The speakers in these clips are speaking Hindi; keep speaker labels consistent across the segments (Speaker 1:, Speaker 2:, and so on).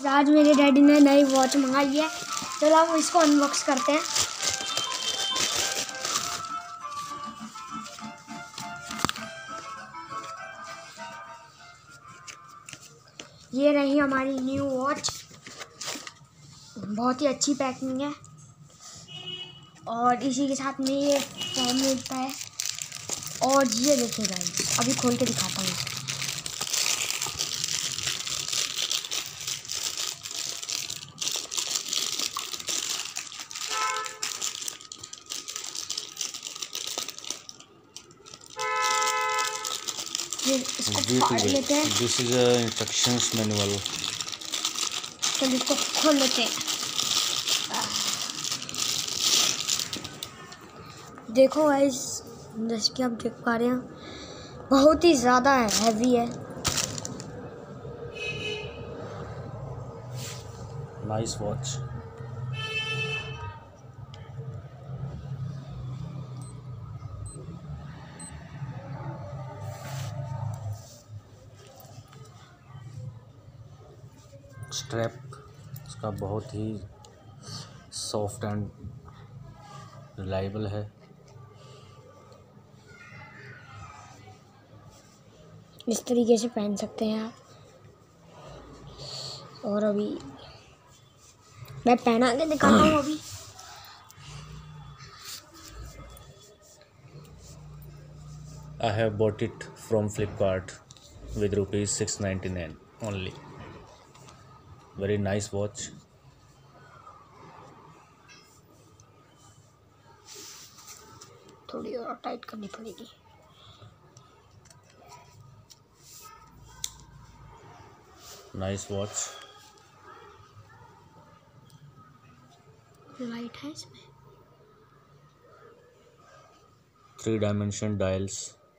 Speaker 1: आज मेरे डैडी ने नई वॉच मंगाई है। चलो हम इसको अनबॉक्स करते हैं। ये रही हमारी न्यू वॉच, बहुत ही अच्छी पैकिंग है और इसी के साथ में ये फॉर्म मिलता है। और ये देखिए गाइस, अभी खोल के दिखाता हूँ। इसको फाड़ लेते हैं।
Speaker 2: This is a instructions manual.
Speaker 1: चलिए इसको खोल लेते हैं। देखो गाइस, जैसे कि आप देख पा रहे हैं बहुत ही ज़्यादा हैवी है।
Speaker 2: Nice watch. स्ट्रैप इसका बहुत ही सॉफ्ट एंड रिलायबल है।
Speaker 1: इस तरीके से पहन सकते हैं आप। और अभी मैं पहना के दिखाता हूँ। अभी
Speaker 2: I have bought it from Flipkart with ₹699 only. Very nice watch.
Speaker 1: थोड़ी और टाइट करनी पड़ेगी।
Speaker 2: Nice watch.
Speaker 1: लाइट है इसमें।
Speaker 2: 3-dimension dials.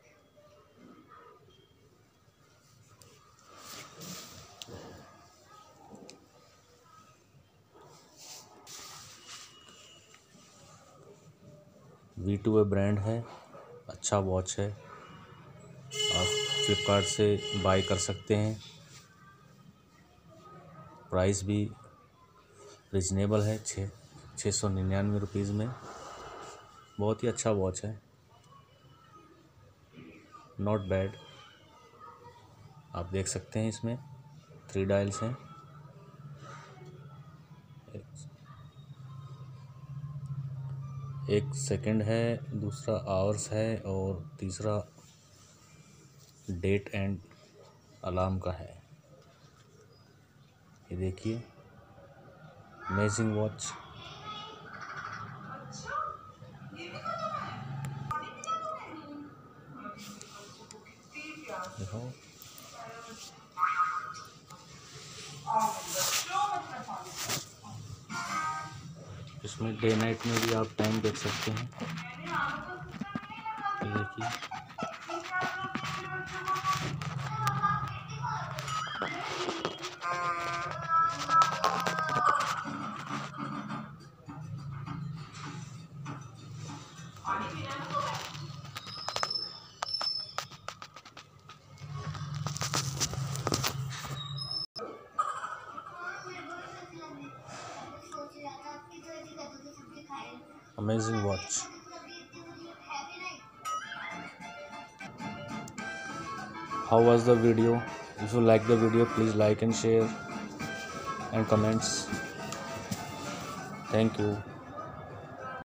Speaker 2: V2A ब्रांड है, अच्छा वॉच है। आप फ्लिपकार्ट से बाय कर सकते हैं। प्राइस भी रिजनेबल है, 699 रुपीज़ में। बहुत ही अच्छा वॉच है, नॉट बैड। आप देख सकते हैं इसमें 3 डायल्स हैं। एक सेकंड है, दूसरा आवर्स है और तीसरा डेट एंड अलार्म का है। ये देखिए, अमेजिंग वॉच। देखो, इसमें डे नाइट में भी आप टाइम देख सकते हैं। ये देखिए, amazing watch. How was the video? If you like the video, please like and share and comments. Thank you.